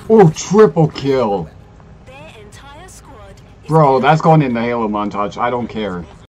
Oh, triple kill. Bro, that's going in the Halo montage. I don't care.